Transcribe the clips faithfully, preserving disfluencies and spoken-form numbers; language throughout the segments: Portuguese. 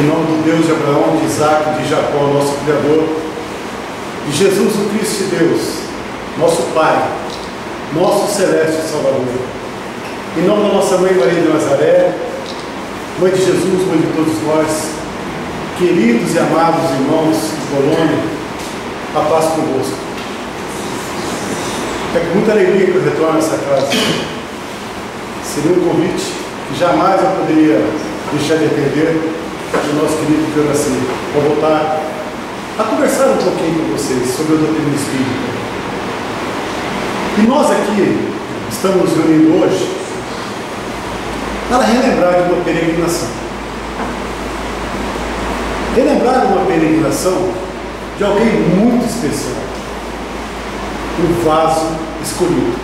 Em nome do Deus de Abraão, de Isaac, de Jacó, nosso Criador, de Jesus, o Cristo de Deus, nosso Pai, nosso Celeste Salvador. Em nome da nossa Mãe Maria de Nazaré, Mãe de Jesus, Mãe de todos nós, queridos e amados irmãos de Colônia, a paz convosco. É com muita alegria que eu retorno a essa casa. Seria um convite que jamais eu poderia deixar de atender do nosso querido Pioraci, para voltar a conversar um pouquinho com vocês sobre a doutrina espírita. E nós aqui estamos nos reunindo hoje para relembrar de uma peregrinação. Relembrar uma peregrinação de alguém muito especial, um vaso escolhido.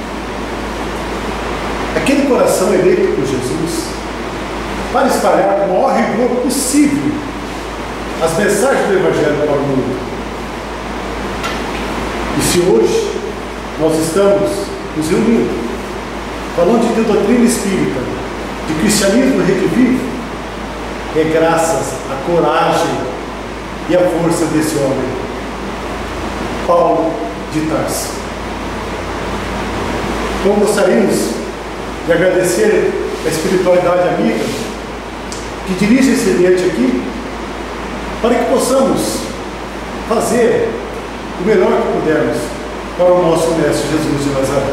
Aquele coração eleito por Jesus para espalhar com o maior rigor possível as mensagens do Evangelho para o mundo. E se hoje nós estamos nos reunindo, falando de doutrina espírita, de cristianismo redivivo, é graças à coragem e à força desse homem, Paulo de Tarso. Então gostaríamos de agradecer a espiritualidade amiga que dirige esse ambiente aqui, para que possamos fazer o melhor que pudermos para o nosso Mestre Jesus de Nazaré.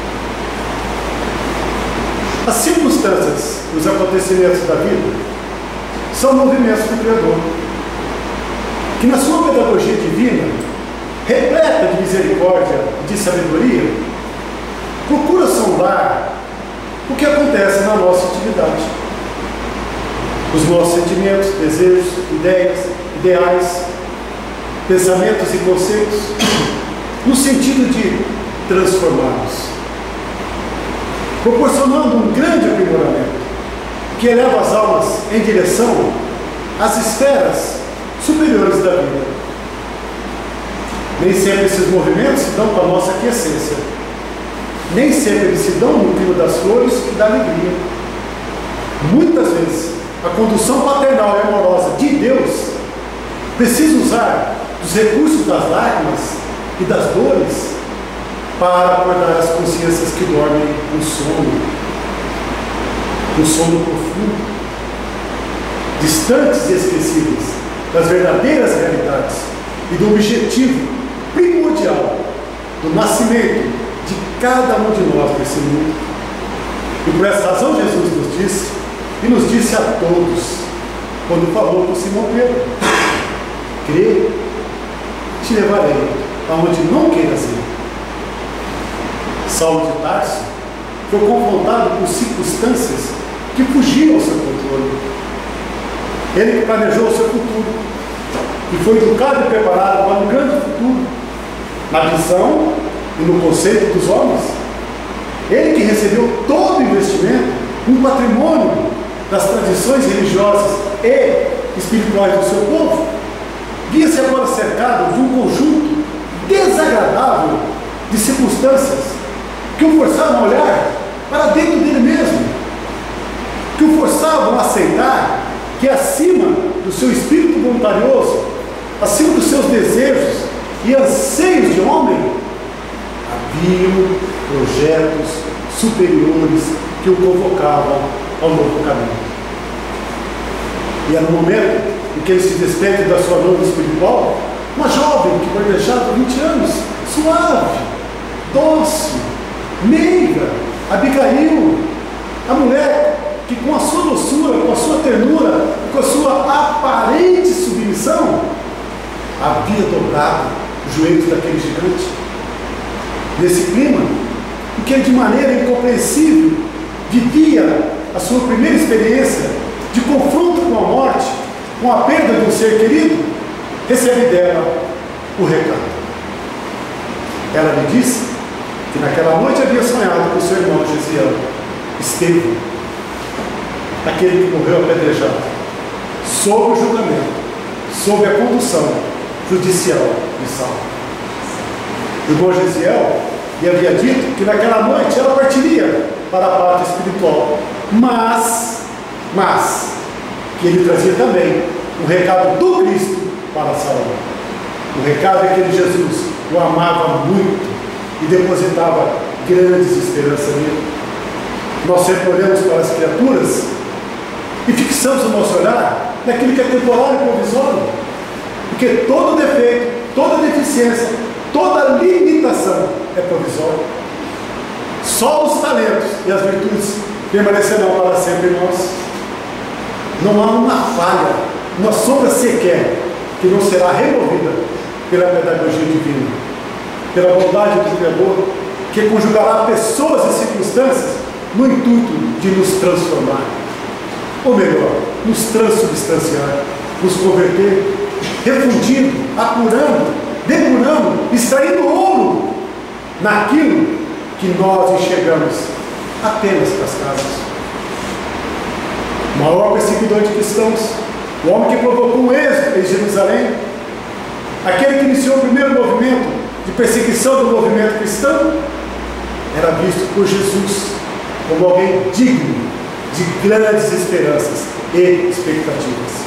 As circunstâncias, os acontecimentos da vida são movimentos do Criador, que na sua pedagogia divina, repleta de misericórdia e de sabedoria, procura sondar o que acontece na nossa intimidade. Os nossos sentimentos, desejos, ideias, ideais, pensamentos e conceitos, no sentido de transformá-los, proporcionando um grande aprimoramento que eleva as almas em direção às esferas superiores da vida. Nem sempre esses movimentos se dão com a nossa aquiescência, nem sempre eles se dão no clima das flores e da alegria. Muitas vezes a condução paternal e amorosa de Deus precisa usar dos recursos das lágrimas e das dores para acordar as consciências que dormem um sono, um sono profundo, distantes e esquecidas das verdadeiras realidades e do objetivo primordial do nascimento de cada um de nós nesse mundo. E por essa razão Jesus nos disse, e nos disse a todos, quando falou com Simão Pedro: crê, te levarei aonde não queiras ir. Saulo de Tarso foi confrontado por circunstâncias que fugiam ao seu controle. Ele que planejou o seu futuro e foi educado e preparado para um grande futuro, na visão e no conceito dos homens. Ele que recebeu todo o investimento, um patrimônio das tradições religiosas e espirituais do seu povo, via-se agora cercado de um conjunto desagradável de circunstâncias que o forçavam a olhar para dentro dele mesmo, que o forçavam a aceitar que acima do seu espírito voluntarioso, acima dos seus desejos e anseios de homem, haviam projetos superiores que o convocavam ao novo caminho. E é no momento em que ele se despede da sua noiva espiritual, uma jovem que foi deixada por vinte anos, suave, doce, meiga, Abigail, a mulher que com a sua doçura, com a sua ternura, com a sua aparente submissão, havia dobrado os joelhos daquele gigante. Nesse clima, em que ele de maneira incompreensível vivia a sua primeira experiência de confronto com a morte, com a perda de um ser querido, recebe dela o recado. Ela lhe disse que naquela noite havia sonhado com seu irmão Gesiel, Estevão, aquele que morreu apedrejado, sob o julgamento, sob a condução judicial de Saulo. O irmão Gesiel lhe havia dito que naquela noite ela partiria para a parte espiritual, mas, mas, que ele trazia também o recado do Cristo para Saul. O recado é que ele, Jesus, o amava muito e depositava grandes esperanças nele. Nós sempre olhamos para as criaturas e fixamos o nosso olhar naquilo que é temporário e provisório, porque todo defeito, toda deficiência, toda limitação é provisório. Só os talentos e as virtudes permanecerão para sempre em nós. Não há uma falha, uma sombra sequer que não será removida pela pedagogia divina, pela bondade do Criador, que conjugará pessoas e circunstâncias no intuito de nos transformar, ou melhor, nos transubstanciar, nos converter, refundindo, apurando, depurando, extraindo ouro naquilo que nós enxergamos apenas para as casas. O maior perseguidor de cristãos, o homem que provocou um êxodo em Jerusalém, aquele que iniciou o primeiro movimento de perseguição do movimento cristão, era visto por Jesus como alguém digno de grandes esperanças e expectativas.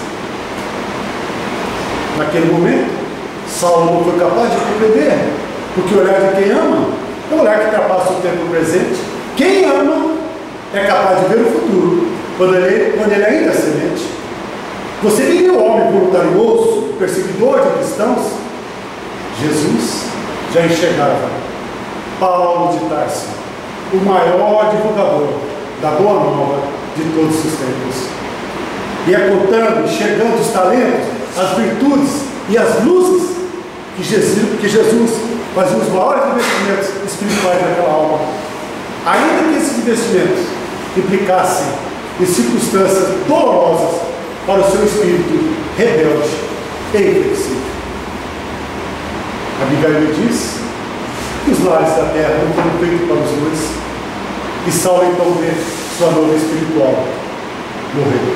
Naquele momento, Saulo não foi capaz de compreender, porque o olhar de quem ama é um olhar que ultrapassa o tempo presente. Quem ama é capaz de ver o futuro, quando ele, quando ele ainda é semente. Você viria o homem voluntarioso, perseguidor de cristãos? Jesus já enxergava Paulo de Tarso, o maior divulgador da boa nova de todos os tempos. E é contando, enxergando os talentos, as virtudes e as luzes que Jesus, que Jesus fazia os maiores investimentos espirituais naquela alma. Ainda que esses investimentos implicassem em circunstâncias dolorosas para o seu espírito rebelde e inflexível. Abigail diz que os lares da terra não foram feitos para os dois, e Saulo então vê sua noiva espiritual morrer.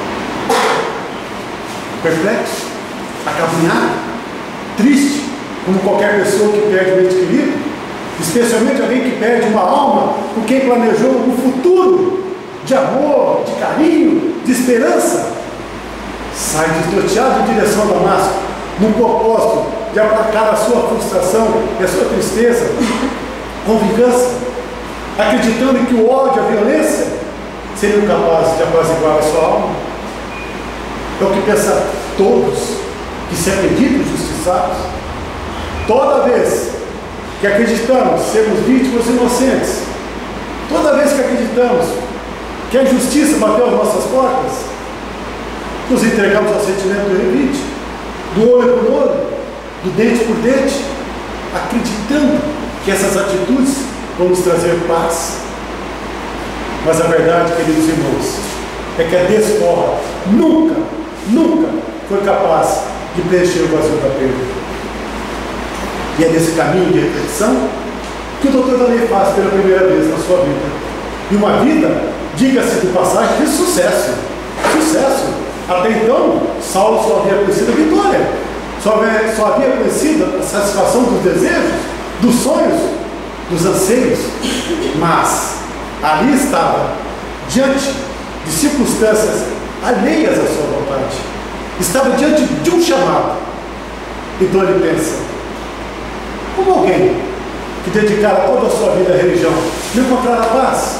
Perplexo, acabunhado, triste, como qualquer pessoa que perde um ente querido, especialmente alguém que perde uma alma por quem planejou um futuro de amor, de carinho, de esperança, sai desnorteado em direção a Damasco, num propósito de aplacar a sua frustração e a sua tristeza com vingança, acreditando que o ódio e a violência seriam capazes de apaziguar a sua alma. É o que pensam todos que se acreditam justiçados. Toda vez que acreditamos sermos vítimas inocentes, toda vez que acreditamos que a injustiça bateu às nossas portas, nos entregamos ao sentimento do revide, do olho por olho, do dente por dente, acreditando que essas atitudes vão nos trazer paz. Mas a verdade, queridos irmãos, é que a desforra nunca, nunca foi capaz de preencher o vazio da perda. E é nesse caminho de reflexão que o doutor Danei faz pela primeira vez na sua vida. E uma vida, diga-se de passagem, de sucesso. Sucesso. Até então, Saulo só havia conhecido a vitória, só havia, só havia conhecido a satisfação dos desejos, dos sonhos, dos anseios. Mas ali estava, diante de circunstâncias alheias à sua vontade. Estava diante de um chamado. Então ele pensa: como alguém que dedicara toda a sua vida à religião não encontrará paz?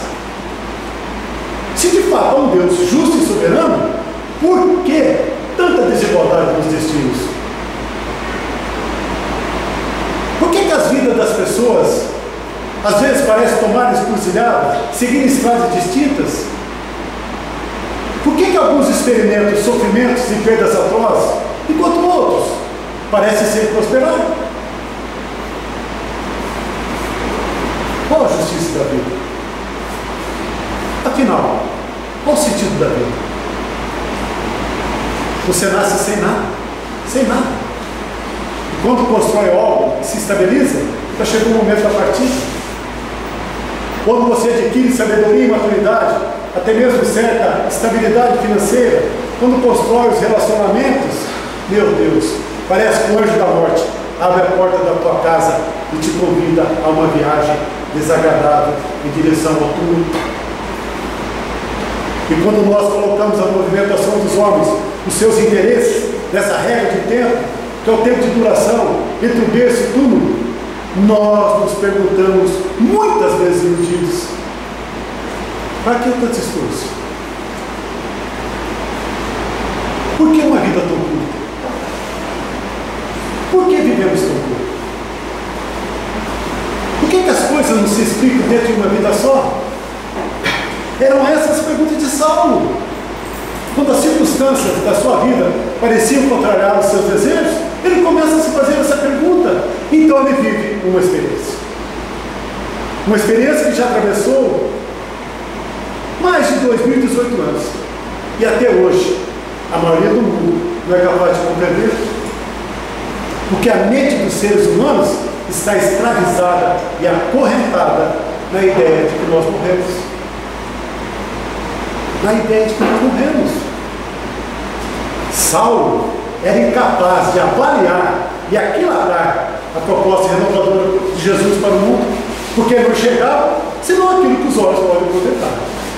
Se de fato há um Deus justo e soberano, por que tanta desigualdade nos destinos? Por que, que as vidas das pessoas às vezes parecem tomar encruzilhadas, seguir estradas distintas? Por que, que alguns experimentam sofrimentos e perdas atrozes, enquanto outros parecem sempre prosperar? Qual a justiça da vida? Afinal, qual o sentido da vida? Você nasce sem nada, sem nada. E quando constrói algo e se estabiliza, já chegou o momento da partida. Quando você adquire sabedoria e maturidade, até mesmo certa estabilidade financeira, quando constrói os relacionamentos, meu Deus, parece que o anjo da morte abre a porta da tua casa e te convida a uma viagem desagradável em direção ao túmulo. E quando nós colocamos a movimentação dos homens, os seus interesses, nessa regra de tempo, que é o tempo de duração, entre o berço e o túmulo, nós nos perguntamos, muitas vezes iludidos, para que tanto esforço? Por que uma vida tão curta? Por que vivemos tão curto? Por que, que as coisas não se explicam dentro de uma vida só? Eram essas as perguntas de Saulo. Quando as circunstâncias da sua vida pareciam contrariar os seus desejos, ele começa a se fazer essa pergunta. Então ele vive uma experiência. Uma experiência que já atravessou mais de dois mil e dezoito anos. E até hoje, a maioria do mundo não é capaz de compreender. Porque a mente dos seres humanos está escravizada e acorrentada na ideia de que nós morremos. Na ideia de que nós morremos. Saulo era incapaz de avaliar e aquilatar a proposta renovadora de Jesus para o mundo, porque não chegava senão aquilo que os olhos podem contemplar.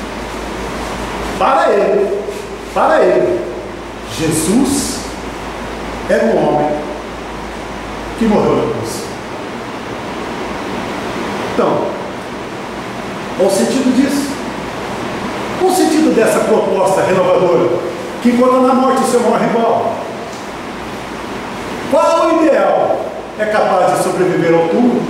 Para ele, para ele, Jesus era um homem que morreu na cruz. Então, qual o sentido disso? Qual o sentido dessa proposta renovadora que encontra na morte o seu maior rival? Qual o ideal é capaz de sobreviver ao túmulo?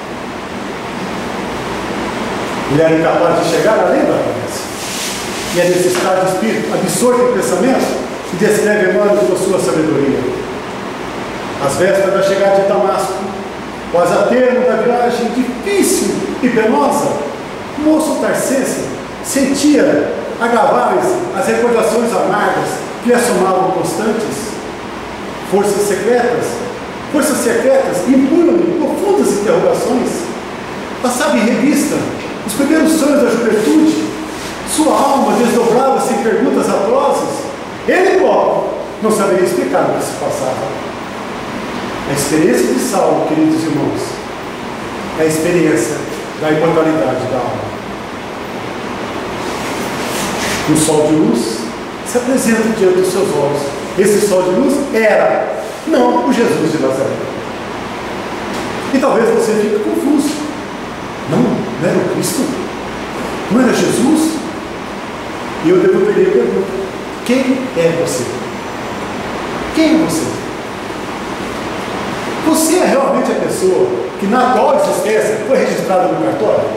Ele era incapaz de chegar além da promessa. E é nesse estado de espírito, absorto em pensamento, que descreve Emmanuel com sua sabedoria. Às vésperas da chegada de Damasco, quase a termo da viagem difícil e penosa, o moço tarcense sentia agravarem-se as recordações amargas que lhe assomavam constantes. Forças secretas, forças secretas impunham-lhe profundas interrogações. Passava em revista os primeiros sonhos da juventude. Sua alma desdobrava-se em perguntas atrozes. Ele próprio não saberia explicar o que se passava. A experiência de Saulo, queridos irmãos, é a experiência da imortalidade da alma. Um sol de luz se apresenta diante dos seus olhos. Esse sol de luz era, não o Jesus de Nazaré. E talvez você fique confuso. Não, não era o Cristo? Não era Jesus? E eu devolveria a pergunta: quem é você? Quem é você? Você é realmente a pessoa que na atual existência foi registrada no cartório?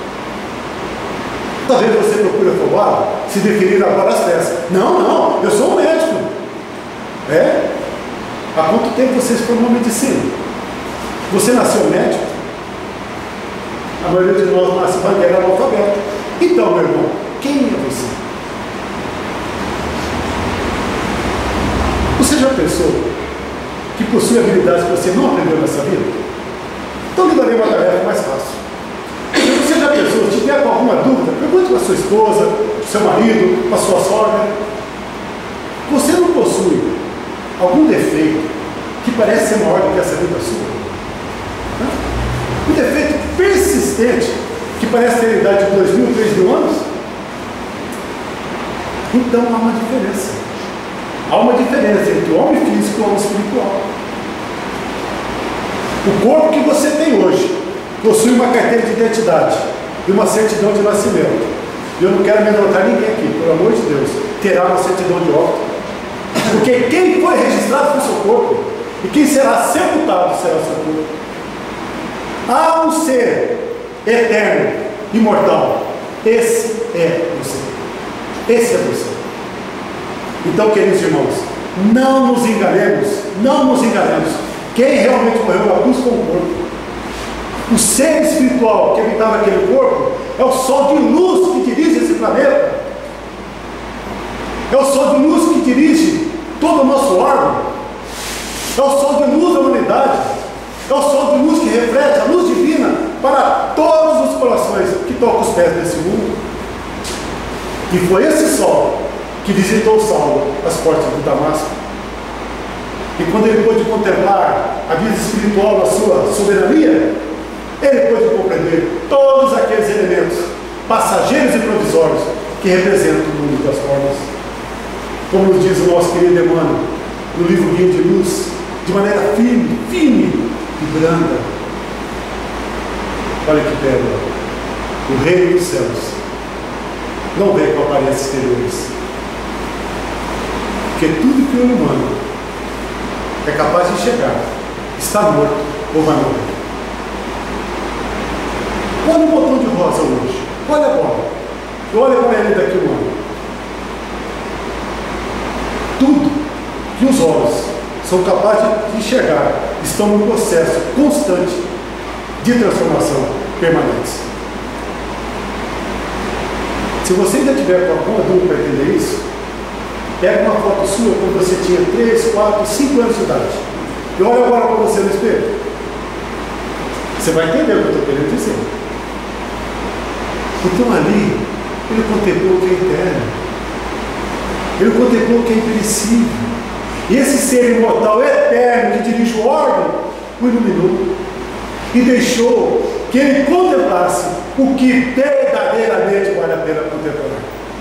Talvez você procure afobado, se definir agora às peças. Não, não, eu sou um médico. É? Há quanto tempo você se formou em medicina? Você nasceu médico? A maioria de nós nasce bandeira analfabeta. Então, meu irmão, quem é você? Você já pensou que possui habilidades que você não aprendeu nessa vida? Então lhe darei uma tarefa mais fácil. Você já pensou, se tiver com alguma dúvida, pergunte para a sua esposa, para o seu marido, para a sua sogra. Você não possui algum defeito que parece ser maior do que essa vida sua? Um defeito persistente que parece ter a idade de dois mil, três mil anos? Então há uma diferença. Há uma diferença entre o homem físico e o homem espiritual. O corpo que você tem hoje possui uma carteira de identidade e uma certidão de nascimento. E eu não quero amedrontar ninguém aqui, pelo amor de Deus, terá uma certidão de óbito. Porque quem foi registrado foi o seu corpo, e quem será sepultado será o seu corpo. Há um ser eterno, imortal. Esse é você. Esse é você. Então, queridos irmãos, não nos enganemos, não nos enganemos. Quem realmente morreu na cruz com o corpo, o ser espiritual que habitava aquele corpo, é o sol de luz que dirige esse planeta. É o sol de luz que dirige todo o nosso órgão. É o sol de luz da humanidade. É o sol de luz que reflete a luz divina para todos os corações que tocam os pés desse mundo. E foi esse sol que visitou Saulo às portas de Damasco. E quando ele pôde contemplar a vida espiritual na sua soberania, ele pôde compreender todos aqueles elementos passageiros e provisórios que representa o mundo das formas. Como nos diz o nosso querido Emmanuel, no livro Guia de Luz, de maneira firme, firme e branda. Olha que pérola. O reino dos céus não vem com aparências exteriores. Porque tudo que o olho humano é capaz de enxergar está morto ou vai morrer. Olha o botão de rosa hoje. Olha agora. Olha para ele daqui um ano. Tudo que os olhos são capazes de enxergar estão num processo constante de transformação permanente. Se você ainda tiver com alguma dúvida para entender isso, pega uma foto sua quando você tinha três, quatro, cinco anos de idade. E olha agora para você no espelho. Você vai entender o que eu estou querendo dizer. Então ali, ele contemplou o que é eterno. Ele contemplou o que é imperecível. E esse ser imortal eterno que dirige o órgão, o iluminou. E deixou que ele contemplasse o que verdadeiramente vale a pena contemplar.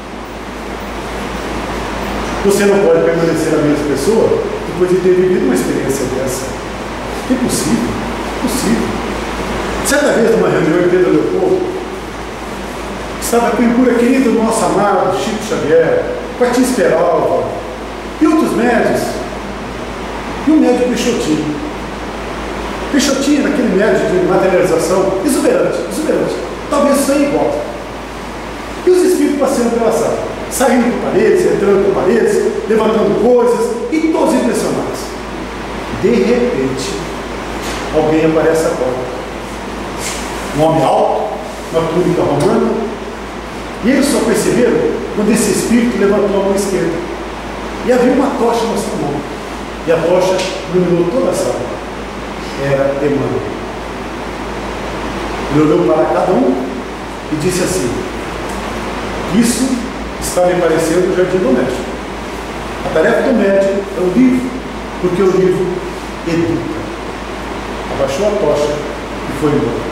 Você não pode permanecer a mesma pessoa depois de ter vivido uma experiência dessa. É impossível, impossível. Certa vez, numa reunião em Pedro Leopoldo, estava a figura querida do nosso amado Chico Xavier, Martins Peralva e outros médios, e o médio Peixotinho. Peixotinho, naquele médio de materialização, exuberante, exuberante, talvez sem igual. E os espíritos passeando pela sala, saindo por paredes, entrando por paredes, levantando coisas, e todos impressionados. De repente, alguém aparece à porta. Um homem alto, uma túnica romana, e eles só perceberam quando esse espírito levantou a mão esquerda. E havia uma tocha na sua mão. E a tocha iluminou toda a sala. Era Emmanuel. Ele olhou para cada um e disse assim: isso está me parecendo o jardim doméstico. A tarefa do médico é o livro, porque o livro educa. Abaixou a tocha e foi embora.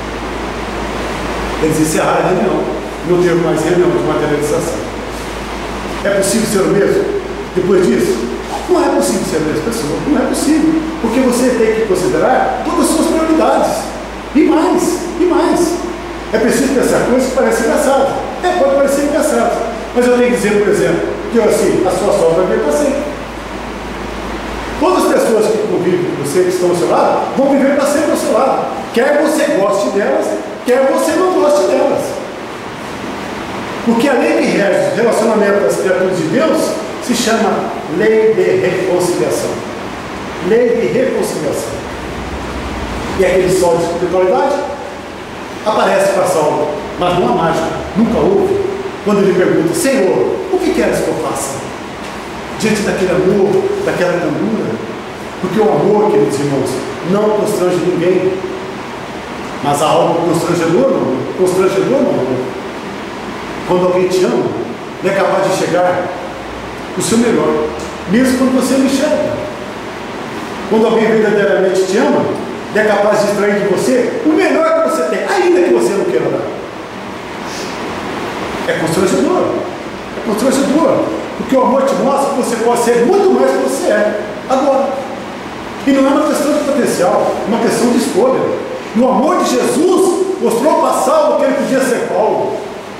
Eles encerraram a reunião. Não teve mais reunião de materialização. É possível ser o mesmo? Depois disso? Não é possível ser a mesma pessoa. Não é possível. Porque você tem que considerar todas as suas prioridades. E mais, e mais. É preciso pensar coisas que parecem engraçadas. É, pode parecer engraçado. Mas eu tenho que dizer, por exemplo, que eu, assim, a sua sogra vai viver para sempre. Todas as pessoas que convivem com você, que estão ao seu lado, vão viver para sempre ao seu lado. Quer você goste delas, quer você não goste delas. Porque a lei que rege o relacionamento das criaturas de Deus se chama lei de reconciliação. Lei de reconciliação. E aquele sol de espiritualidade aparece para Saulo, mas não há mágica, nunca houve. Quando ele pergunta: Senhor, o que queres que eu faça? Diante daquele amor, daquela candura. Porque o amor, queridos irmãos, não constrange ninguém. Mas há algo constrangedor, não? Constrangedor, não? Quando alguém te ama, ele é capaz de chegar o seu melhor, mesmo quando você não enxerga. Quando alguém verdadeiramente te ama, ele é capaz de extrair de você o melhor que você tem, ainda que você não queira dar. É constrangedor, é constrangedor, porque o amor te mostra que você pode ser muito mais do que você é agora. E não é uma questão de potencial, é uma questão de escolha. E o amor de Jesus mostrou para Saulo que ele podia ser Paulo.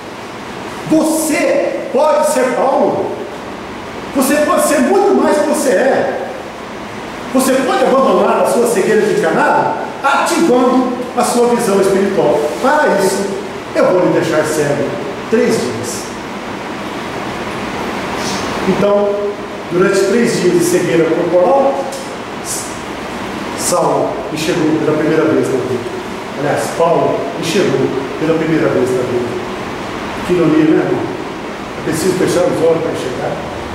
Você pode ser Paulo. Você pode ser muito mais do que você é. Você pode abandonar a sua cegueira de encarnado, ativando a sua visão espiritual. Para isso, eu vou lhe deixar cego três dias. Então, durante três dias de cegueira corporal, Saulo enxergou pela primeira vez na vida. Aliás, Paulo enxergou pela primeira vez na vida. Que ironia, né, irmão? É preciso fechar os olhos para enxergar.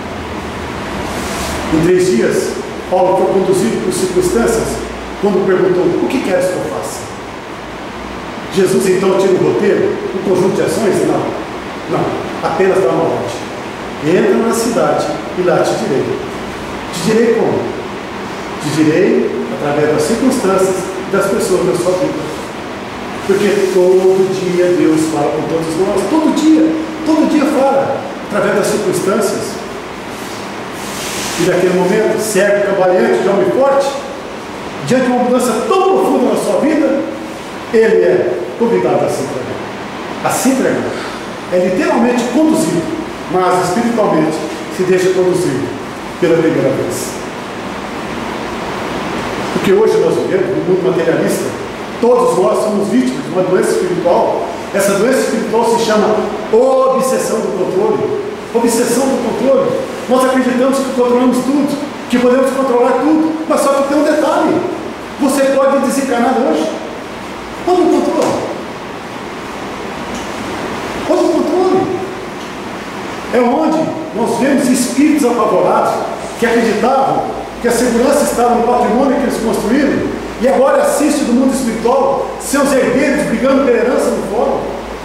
Em três dias, Paulo foi conduzido por circunstâncias quando perguntou: o que queres que eu faça? Jesus então tira o roteiro, um conjunto de ações? Não, não, apenas dá uma ordem. Entra na cidade e lá te direi. Te direi como? Te direi através das circunstâncias e das pessoas da sua vida. Porque todo dia Deus fala com todos nós, todo dia. todo dia fala, através das circunstâncias. E naquele momento, cego, cambaleante, de homem forte, diante de uma mudança tão profunda na sua vida, ele é convidado a se entregar. A se entregar. É literalmente conduzido, mas espiritualmente se deixa conduzir pela primeira vez. Porque hoje nós vivemos no mundo materialista, todos nós somos vítimas de uma doença espiritual. Essa doença espiritual se chama obsessão do controle. Obsessão do controle. Nós acreditamos que controlamos tudo, que podemos controlar tudo, mas só que tem um detalhe: você pode desencarnar hoje. Onde o controle? Onde o controle? É onde nós vemos espíritos apavorados que acreditavam que a segurança estava no patrimônio que eles construíram e agora assiste do mundo espiritual seus herdeiros brigando pela herança no fórum.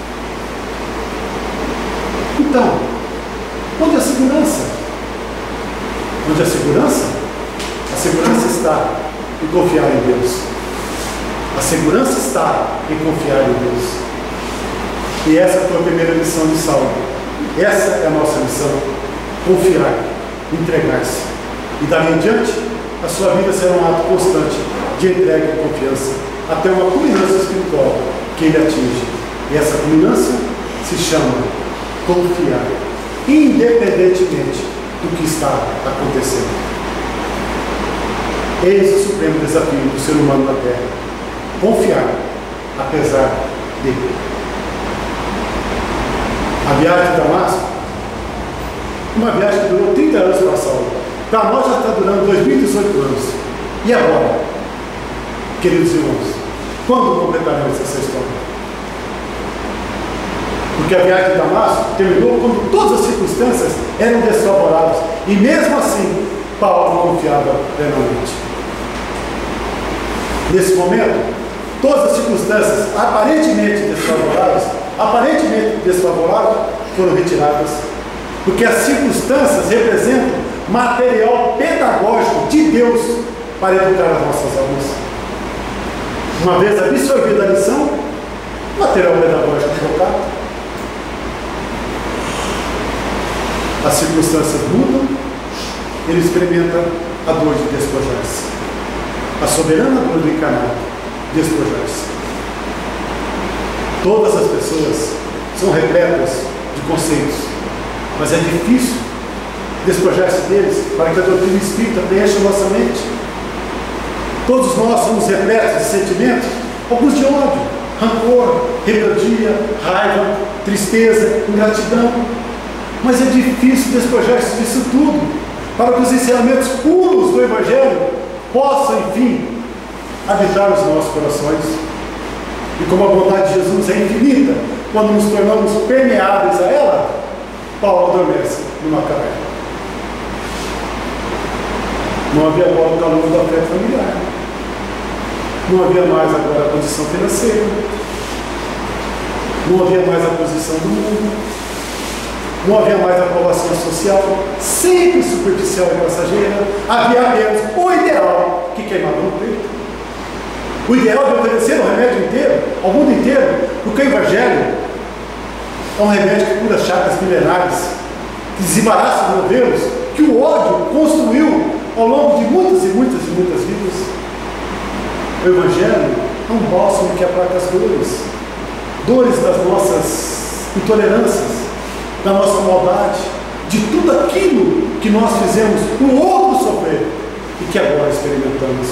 Então, onde a segurança? Onde a segurança? A segurança está em confiar em Deus. A segurança está em confiar em Deus. E essa foi a primeira lição de Saulo. Essa é a nossa missão: confiar, entregar-se. E dali em diante, a sua vida será um ato constante de entrega e confiança, até uma culminância espiritual que ele atinge. E essa culminância se chama confiar, independentemente do que está acontecendo. Eis o supremo desafio do ser humano na Terra: confiar, apesar de. A viagem de Damasco, uma viagem que durou trinta anos para Saulo. Para nós já está durando dois mil e dezoito anos. E agora, queridos irmãos, quando completaremos essa história? Porque a viagem de Damasco terminou quando todas as circunstâncias eram desfavoráveis. E mesmo assim, Paulo não confiava plenamente. Nesse momento, todas as circunstâncias aparentemente desfavoráveis, aparentemente desfavoráveis, foram retiradas. Porque as circunstâncias representam material pedagógico de Deus para educar as nossas almas. Uma vez absorvida a lição, material pedagógico trocado. As circunstâncias mudam, ele experimenta a dor de despojar-se. A soberana dor do encarnado, despojar-se. Todas as pessoas são repletas de conceitos, mas é difícil despojar-se deles para que a doutrina espírita preencha a nossa mente. Todos nós somos repletos de sentimentos, alguns de ódio, rancor, rebeldia, raiva, tristeza, ingratidão. Mas é difícil despojar-se disso tudo para que os ensinamentos puros do Evangelho possam, enfim, habitar os nossos corações. E como a bondade de Jesus é infinita, quando nos tornamos permeáveis a ela, Paulo adormece numa caverna. Não havia agora o calor do afeto familiar. Não havia mais agora a condição financeira. Não havia mais a posição do mundo. Não havia mais a aprovação social, sempre superficial e passageira. Havia apenas o ideal que queimava no peito. O ideal de oferecer o remédio inteiro, ao mundo inteiro, porque o Evangelho é um remédio que cura chagas milenares, que desembaraça os modelos, que o ódio construiu ao longo de muitas e muitas e muitas vidas. O Evangelho é um bálsamo que aplaca as dores, dores das nossas intolerâncias, da nossa maldade, de tudo aquilo que nós fizemos o outro sofrer e que agora experimentamos.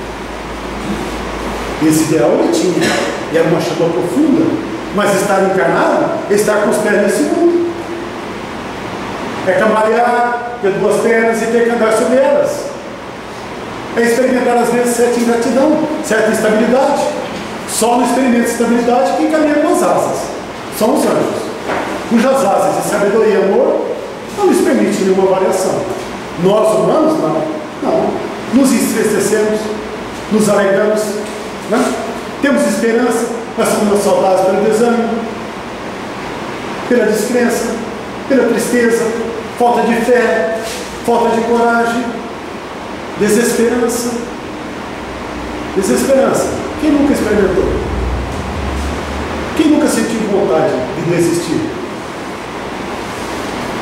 Esse ideal ele tinha, e era uma chama profunda, mas estar encarnado é estar com os pés nesse mundo. É cambalear, ter duas pernas e ter que andar sobre elas. É experimentar às vezes certa ingratidão, certa instabilidade. Só não experimenta estabilidade quem caminha com as asas. São os anjos, cujas asas de sabedoria e amor não nos permite nenhuma variação. Nós humanos, não. Não. Nos entristecemos, nos alegramos, né? Temos esperança, mas somos assaltados pelo desânimo, pela descrença, pela tristeza, falta de fé, falta de coragem, desesperança. Desesperança. Quem nunca experimentou? Quem nunca sentiu vontade de desistir?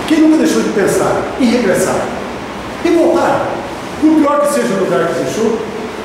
Quem nunca deixou de pensar em regressar? Em voltar? Por pior que seja o lugar que deixou?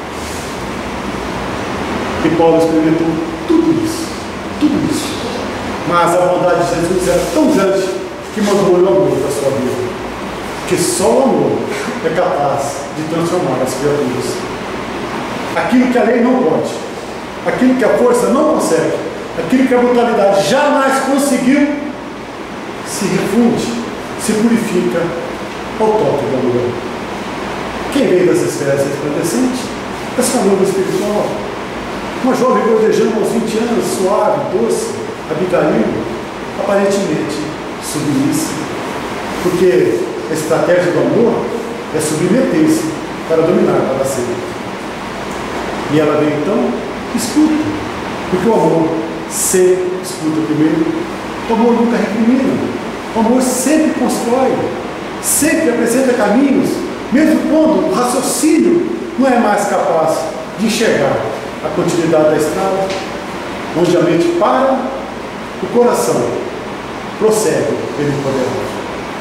E Paulo experimentou tudo isso. Tudo isso. Mas a bondade de Jesus era tão grande que mandou o amor para a sua vida. Que só o amor é capaz de transformar as criaturas. Aquilo que a lei não pode, aquilo que a força não consegue, aquilo que a brutalidade jamais conseguiu, se refunde, se purifica ao toque do amor. Quem veio das esferas resplandecentes? Essa noiva espiritual. Uma jovem gordejando aos vinte anos, suave, doce, Abigail, aparentemente submissa. Porque a estratégia do amor é submeter-se para dominar para sempre. E ela veio então, escuta. Porque o amor sempre escuta primeiro. O amor nunca recrimina. O amor sempre constrói. Sempre apresenta caminhos, mesmo quando o raciocínio não é mais capaz de enxergar a continuidade da estrada, onde a mente para, o coração prossegue pelo poderoso.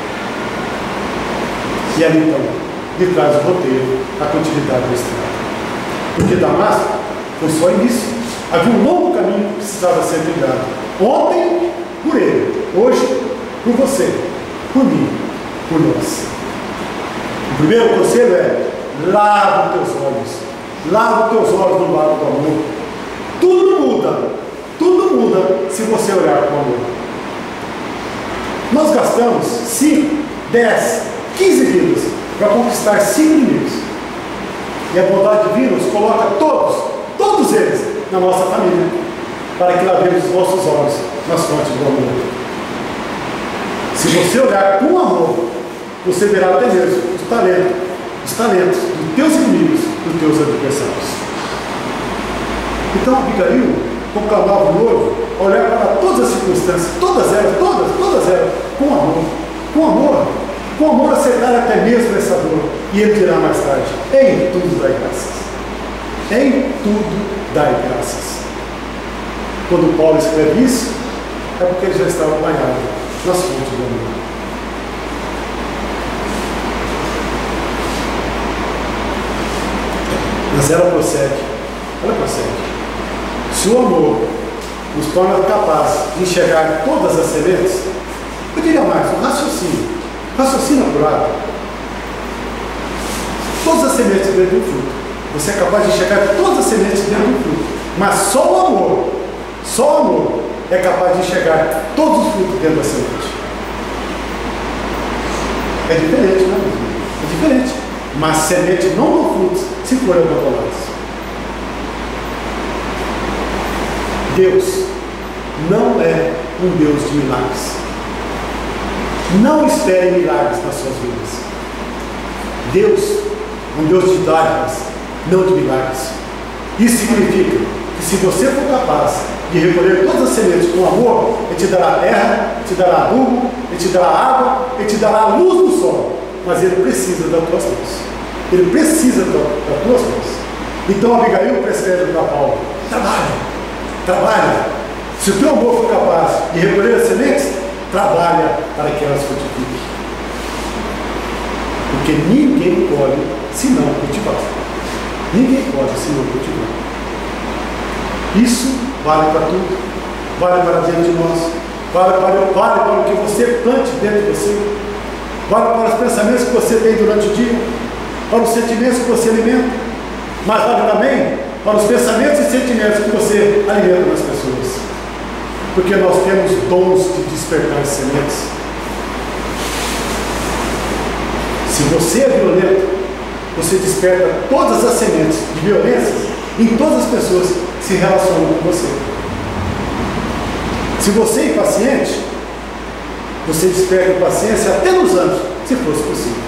E ali então, lhe traz o roteiro, a continuidade da estrada. Porque Damasco foi só início. Havia um longo caminho que precisava ser trilhado. Ontem, por ele. Hoje, por você. Por mim. Por nós. O primeiro conselho é: lava os teus olhos. Lava os teus olhos no lado do amor. Tudo muda. Tudo muda se você olhar com amor. Nós gastamos cinco, dez, quinze vidas para conquistar cinco inimigos. E a bondade divina nos coloca todos, todos eles, na nossa família, para que lavemos os nossos olhos nas fontes do amor. Se você olhar com amor, você verá até mesmo os talentos, os talentos dos teus inimigos, dos teus adversários. Então Abigail proclamava o noivo, olhar para todas as circunstâncias, todas elas, todas, todas elas, com amor, com amor. Com amor aceitar até mesmo essa dor. E ele dirá mais tarde: em tudo dai graças. Em tudo dai graças. Quando Paulo escreve isso, é porque ele já estava banhado nas fontes do amor. Mas ela prossegue. Ela prossegue. Se o amor nos torna capazes de enxergar todas as sementes, eu diria mais, o raciocínio. Raciocina apurado. Todas as sementes dentro do fruto. Você é capaz de enxergar todas as sementes dentro do fruto. Mas só o amor, só o amor é capaz de enxergar todos os frutos dentro da semente. É diferente, não é? É diferente. Mas semente não dá frutos se forem abandoladas. Deus não é um Deus de milagres. Não espere milagres nas suas vidas. Deus é um Deus de dádivas, não de milagres. Isso significa que se você for capaz de recolher todas as sementes com amor, Ele te dará terra, Ele te dará adubo, Ele te dará água, Ele te dará a luz do sol. Mas Ele precisa das tuas mãos. Ele precisa das tuas mãos. Então Abigail prescreve para Paulo: trabalha, trabalha. Se o teu amor for capaz de recolher as sementes, trabalha para que elas frutifiquem. Porque ninguém pode se não cultivar. Ninguém pode se não cultivar. Isso vale para tudo. Vale para dentro de nós. Vale para, vale para o que você plante dentro de você. Vale para os pensamentos que você tem durante o dia. Para os sentimentos que você alimenta. Mas vale também para os pensamentos e sentimentos que você alimenta nas pessoas. Porque nós temos dons de despertar sementes. Se você é violento, você desperta todas as sementes de violência em todas as pessoas que se relacionam com você. Se você é impaciente, você desperta paciência até nos anjos, se fosse possível.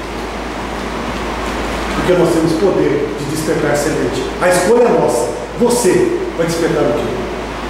Porque nós temos poder de despertar semente. A escolha é nossa. Você vai despertar o quê?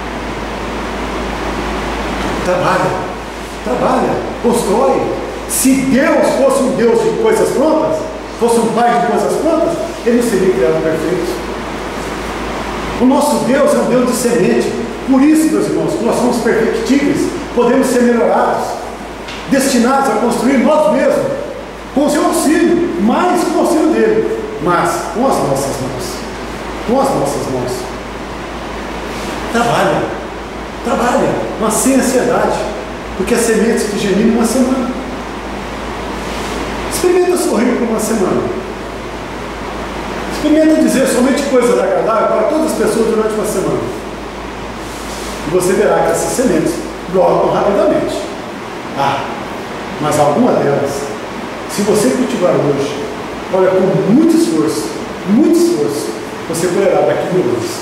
Trabalha, trabalha, constrói. Se Deus fosse um Deus de coisas prontas, fosse um Pai de coisas prontas, Ele não seria criado perfeito. O nosso Deus é um Deus de semente. Por isso, meus irmãos, nós somos perfectíveis, podemos ser melhorados. destinados a construir nós mesmos, com o seu auxílio, mais com o auxílio dele, mas com as nossas mãos. Com as nossas mãos. Trabalha, trabalha, mas sem ansiedade, porque as sementes que germinam uma semana. Experimenta sorrir por uma semana. Experimenta dizer somente coisas agradáveis para todas as pessoas durante uma semana. E você verá que essas sementes brotam rapidamente. Ah, mas alguma delas, se você cultivar hoje, olha, com muito esforço, muito esforço, você colherá daqui mil anos.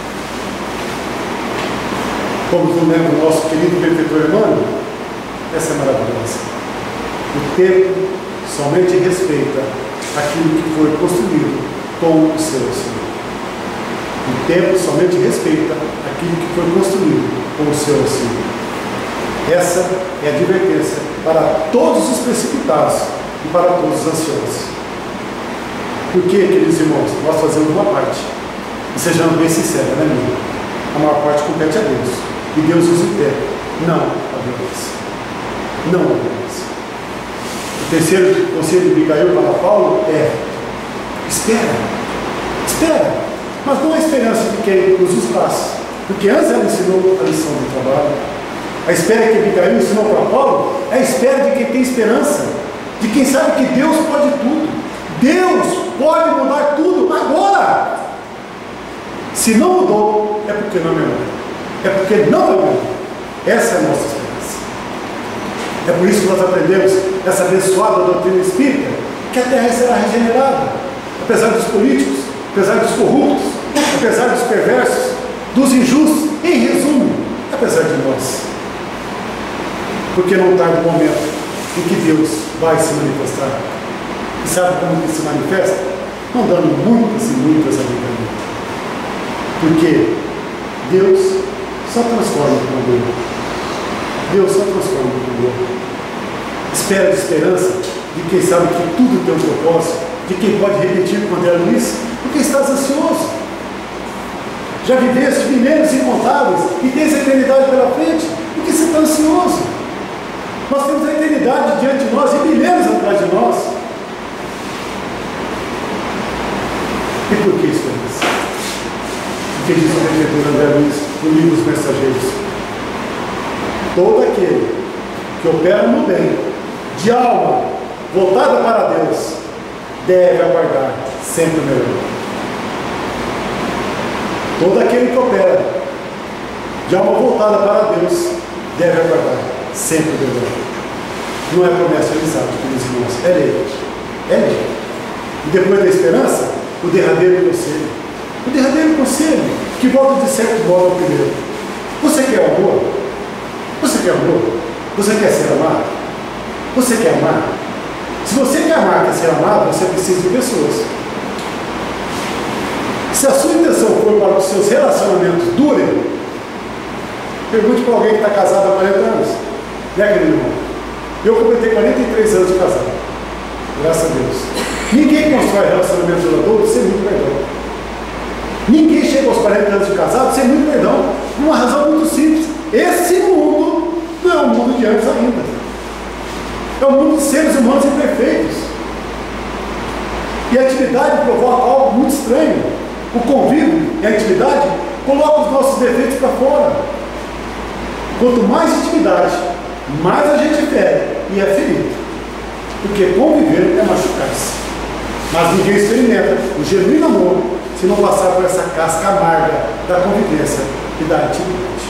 Como nos lembra o nosso querido benfeitor Emmanuel, essa é maravilhosa. O tempo somente respeita aquilo que foi construído com o seu auxílio. O tempo somente respeita aquilo que foi construído com o seu auxílio. Essa é a advertência para todos os precipitados e para todos os ansiosos. Por que, queridos irmãos, nós fazemos uma parte? E sejamos bem sinceros, né, minha? A maior parte compete a Deus. E Deus usa o tempo, não a violência. Não a violência. O terceiro conselho de Abigail para Paulo é: espera, espera, mas não a esperança de quem cruza os braços, porque antes ela ensinou a lição do trabalho. A espera que Abigail ensinou para Paulo é a espera de quem tem esperança, de quem sabe que Deus pode tudo. Deus pode mudar tudo agora. Se não mudou, é porque não é melhor. É porque não é melhor. Essa é a nossa esperança. É por isso que nós aprendemos essa abençoada doutrina espírita, que a terra será regenerada, apesar dos políticos, apesar dos corruptos, apesar dos perversos, dos injustos, em resumo, apesar de nós. Porque não tarda o momento em que Deus vai se manifestar. E sabe como que se manifesta? Não dando muitas e muitas alegrias. Porque Deus só transforma o mundo. Deus só transforma o mundo. Espera de esperança de quem sabe que tudo tem um propósito, de quem pode repetir com André Luiz, porque estás ansioso. Já viveste milênios incontáveis e tens a eternidade pela frente, porque você está ansioso. Nós temos a eternidade diante de nós e milênios atrás de nós. E por que isso é isso? Porque diz o benfeitor André Luiz no livro Os Mensageiros: todo aquele que opera no bem, de alma voltada para Deus, deve aguardar sempre o melhor. Todo aquele que opera de alma voltada para Deus deve aguardar sempre o melhor. Não é promessa realizada, queridos irmãos, é lei. É lei. E depois da esperança, o derradeiro conselho. O derradeiro conselho, que volta de certo modo ao primeiro. Você quer amor? Você quer amor? Você quer ser amado? Você quer amar? Se você quer amar, quer ser amado, você precisa de pessoas. Se a sua intenção for para que os seus relacionamentos durem, pergunte para alguém que está casado há quarenta anos. Né, querido irmão? Eu completei quarenta e três anos de casado. Graças a Deus. Ninguém constrói relacionamentos duradouros sem muito perdão. Ninguém chega aos quarenta anos de casado sem muito perdão. Por uma razão muito simples. Esse mundo não é um mundo de anjos ainda. É um mundo de seres humanos imperfeitos. E a atividade provoca algo muito estranho. O convívio e a intimidade colocam os nossos defeitos para fora. Quanto mais intimidade, mais a gente fere e é ferido. Porque conviver é machucar-se. Mas ninguém experimenta o genuíno amor se não passar por essa casca amarga da convivência e da intimidade.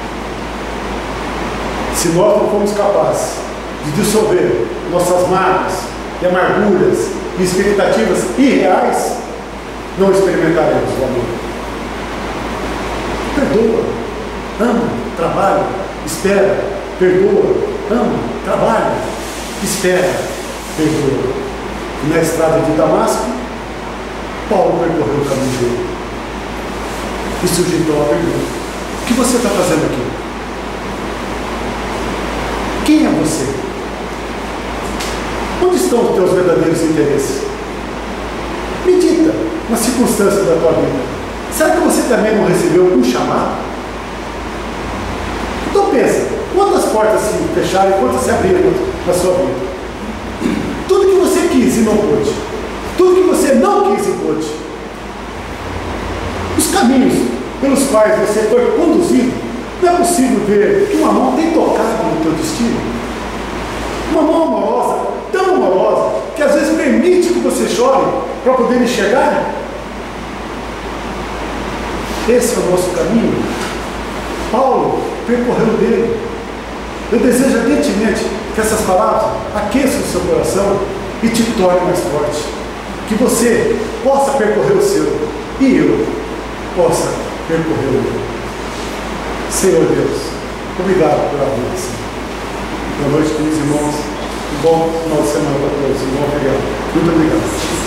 Se nós não formos capazes de dissolver nossas mágoas e amarguras e expectativas irreais, não experimentaremos o amor. Perdoa, ama, trabalha, espera, perdoa, ama, trabalha, espera, perdoa. E na estrada de Damasco, Paulo percorreu o caminho dele. E surgiu então a pergunta: o que você está fazendo aqui? Quem é você? Onde estão os teus verdadeiros interesses? Medita nas circunstâncias da tua vida. Será que você também não recebeu um chamado? Então pensa, quantas portas se fecharam e quantas se abriram na sua vida. Tudo que você quis e não pôde. Tudo que você não quis e pôde. Os caminhos pelos quais você foi conduzido, não é possível ver que uma mão tem tocado no teu destino. Uma mão amorosa, tão amorosa, que às vezes permite que você chore para poder enxergar. Esse é o nosso caminho. Paulo percorreu dele. Eu desejo ardentemente que essas palavras aqueçam o seu coração e te tornem mais forte. Que você possa percorrer o seu e eu possa percorrer o meu. Senhor Deus, obrigado pela bênção. Boa noite, queridos irmãos. Um bom final de semana para todos. Um bom obrigado. Muito obrigado.